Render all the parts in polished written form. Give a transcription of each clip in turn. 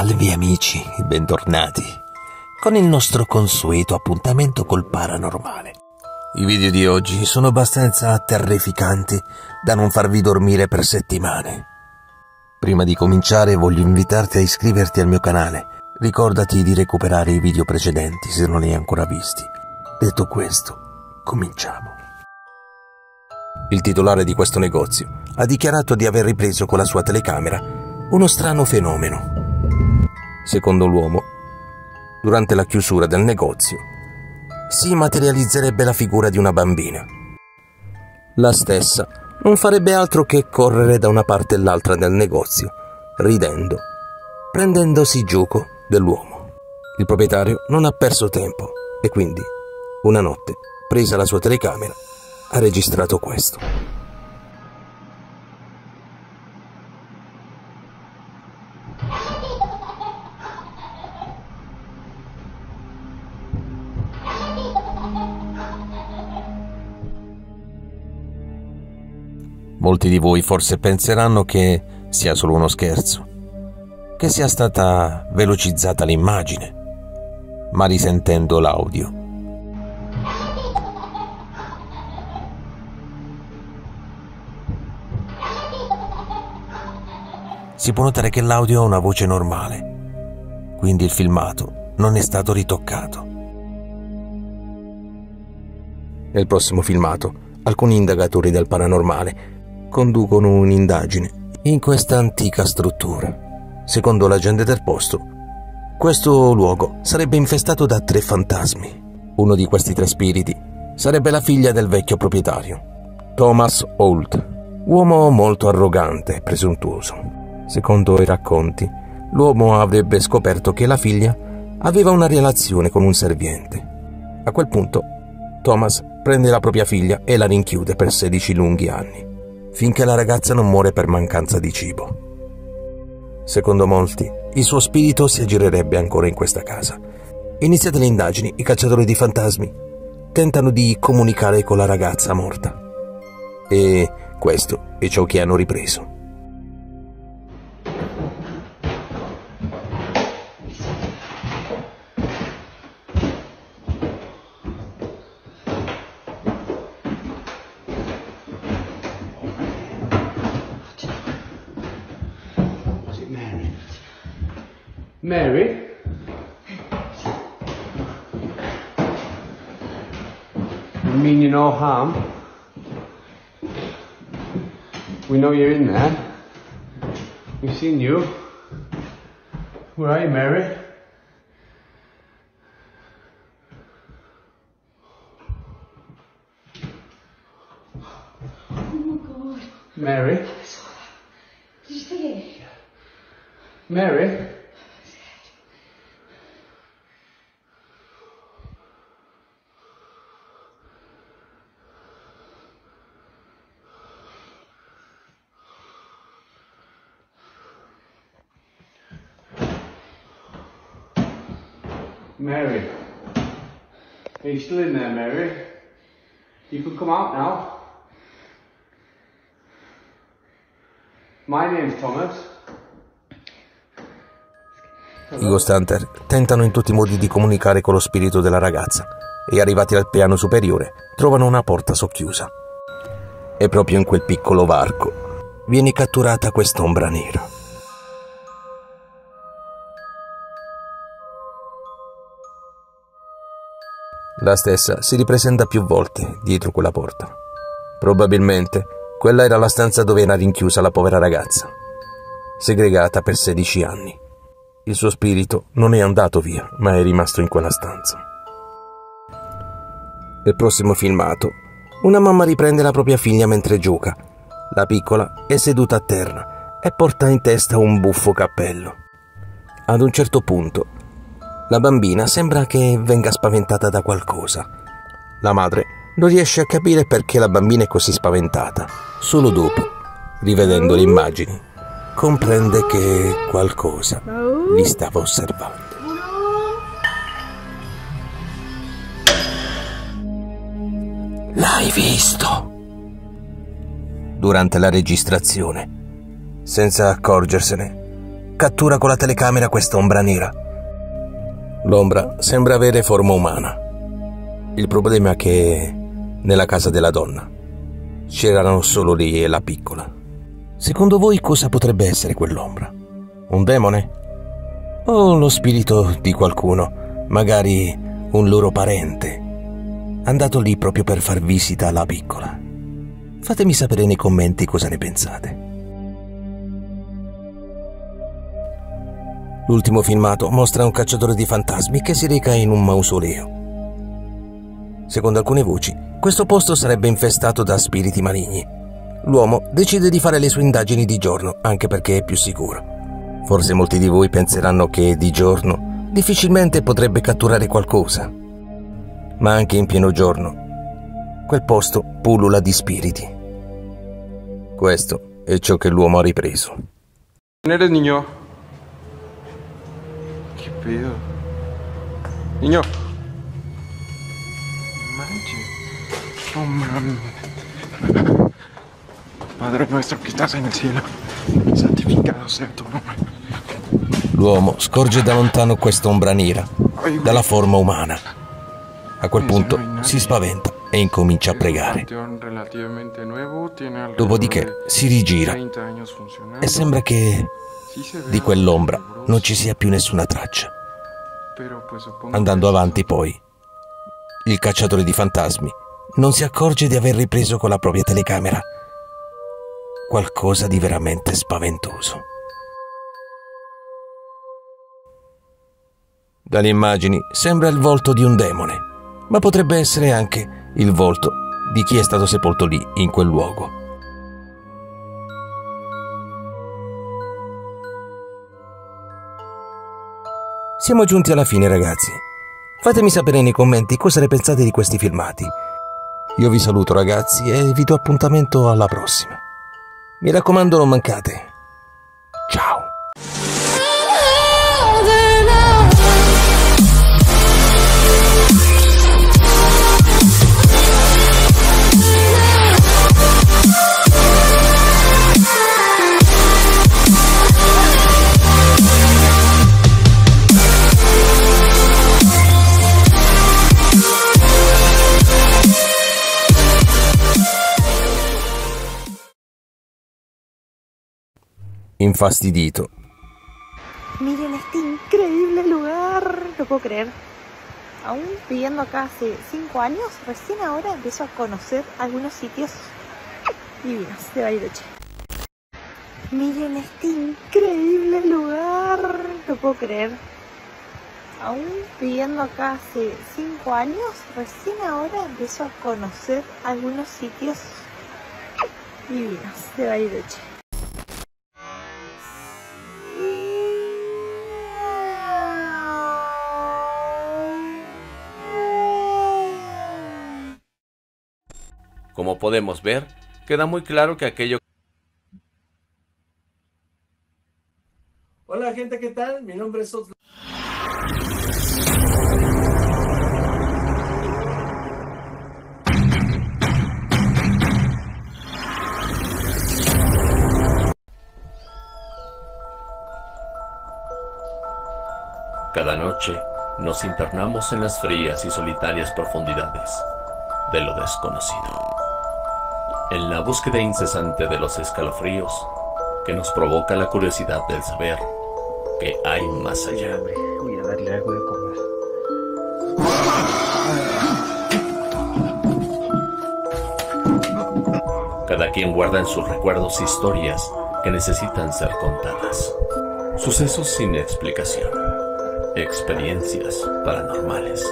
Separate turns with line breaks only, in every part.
Salve amici, bentornati con il nostro consueto appuntamento col paranormale. I video di oggi sono abbastanza terrificanti da non farvi dormire per settimane. Prima di cominciare voglio invitarti a iscriverti al mio canale. Ricordati di recuperare i video precedenti se non li hai ancora visti. Detto questo, cominciamo. Il titolare di questo negozio ha dichiarato di aver ripreso con la sua telecamera uno strano fenomeno. Secondo l'uomo, durante la chiusura del negozio, si materializzerebbe la figura di una bambina. La stessa non farebbe altro che correre da una parte e l'altra del negozio, ridendo, prendendosi gioco dell'uomo. Il proprietario non ha perso tempo e quindi, una notte, presa la sua telecamera, ha registrato questo. Molti di voi forse penseranno che sia solo uno scherzo, che sia stata velocizzata l'immagine, ma risentendo l'audio si può notare che l'audio ha una voce normale, quindi il filmato non è stato ritoccato. Nel prossimo filmato, alcuni indagatori del paranormale conducono un'indagine in questa antica struttura. Secondo la gente del posto, questo luogo sarebbe infestato da 3 fantasmi. Uno di questi 3 spiriti sarebbe la figlia del vecchio proprietario, Thomas Holt, uomo molto arrogante e presuntuoso. Secondo i racconti, l'uomo avrebbe scoperto che la figlia aveva una relazione con un serviente. A quel punto, Thomas prende la propria figlia e la rinchiude per 16 lunghi anni, finché la ragazza non muore per mancanza di cibo. Secondo molti, il suo spirito si aggirerebbe ancora in questa casa. Iniziate le indagini, i cacciatori di fantasmi tentano di comunicare con la ragazza morta. E questo è ciò che hanno ripreso.
Mary? You mean you no harm? We know you're in there. We've seen you. Where are you, Mary?
Oh my God.
Mary?
Did you see it?
Mary? Mary? Are you still in there, Mary? You can come out now. My name's Thomas.
I Ghost Hunter tentano in tutti i modi di comunicare con lo spirito della ragazza e, arrivati al piano superiore, trovano una porta socchiusa. E proprio in quel piccolo varco viene catturata quest'ombra nera. La stessa si ripresenta più volte dietro quella porta. Probabilmente quella era la stanza dove era rinchiusa la povera ragazza, segregata per 16 anni. Il suo spirito non è andato via, ma è rimasto in quella stanza. Nel prossimo filmato, una mamma riprende la propria figlia mentre gioca. La piccola è seduta a terra e porta in testa un buffo cappello. Ad un certo punto, la bambina sembra che venga spaventata da qualcosa. La madre non riesce a capire perché la bambina è così spaventata. Solo dopo, rivedendo le immagini, comprende che qualcosa li stava osservando. L'hai visto? Durante la registrazione, senza accorgersene, cattura con la telecamera questa ombra nera. L'ombra sembra avere forma umana. Il problema è che nella casa della donna c'erano solo lei e la piccola. Secondo voi cosa potrebbe essere quell'ombra? Un demone? O lo spirito di qualcuno, magari un loro parente, andato lì proprio per far visita alla piccola? Fatemi sapere nei commenti cosa ne pensate. L'ultimo filmato mostra un cacciatore di fantasmi che si reca in un mausoleo. Secondo alcune voci, questo posto sarebbe infestato da spiriti maligni. L'uomo decide di fare le sue indagini di giorno, anche perché è più sicuro. Forse molti di voi penseranno che di giorno difficilmente potrebbe catturare qualcosa. Ma anche in pieno giorno, quel posto pullula di spiriti. Questo è ciò che l'uomo ha ripreso.
¿Quién eres, niño? ¿Qué pedo? Niño. Manche. Oh, mames. Padre nuestro que estás en el cielo, santificado sea tu nombre.
L'uomo scorge da lontano quest'ombra nera, dalla forma umana. A quel punto si spaventa e incomincia a pregare. Dopodiché si rigira e sembra che di quell'ombra non ci sia più nessuna traccia. Andando avanti poi, il cacciatore di fantasmi non si accorge di aver ripreso con la propria telecamera qualcosa di veramente spaventoso. Dalle immagini sembra il volto di un demone, ma potrebbe essere anche il volto di chi è stato sepolto lì, in quel luogo. Siamo giunti alla fine, ragazzi. Fatemi sapere nei commenti cosa ne pensate di questi filmati. Io vi saluto, ragazzi, e vi do appuntamento alla prossima. Mi raccomando, non mancate. Ciao! Infastidito.
Miren este increíble lugar, no puedo creer. Aún viviendo acá hace 5 años, recién ahora empiezo a conocer algunos sitios divinos de Bariloche. Miren este increíble lugar, no puedo creer. Aún viviendo acá hace 5 años, recién ahora empiezo a conocer algunos sitios divinos de Bariloche.
Como podemos ver, queda muy claro que aquello...
Hola gente, ¿qué tal? Mi nombre es Oslo.
Cada noche nos internamos en las frías y solitarias profundidades de lo desconocido, en la búsqueda incesante de los escalofríos que nos provoca la curiosidad del saber que hay más allá.
Voy a darle algo de comer.
Cada quien guarda en sus recuerdos historias que necesitan ser contadas, sucesos sin explicación, experiencias paranormales.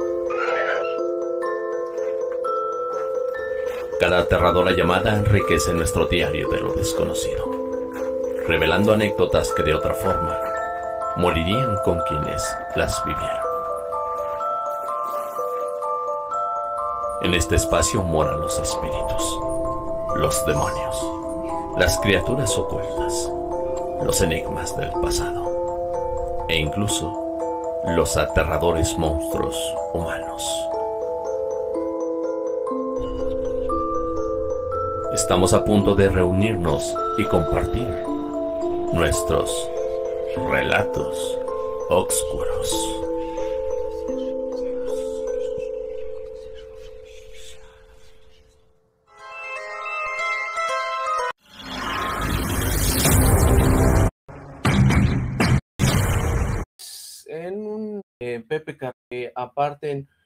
Cada aterradora llamada enriquece nuestro diario de lo desconocido, revelando anécdotas que de otra forma morirían con quienes las vivieron. En este espacio moran los espíritus, los demonios, las criaturas ocultas, los enigmas del pasado e incluso los aterradores monstruos humanos. Estamos a punto de reunirnos y compartir nuestros Relatos oscuros.
En un PPK aparten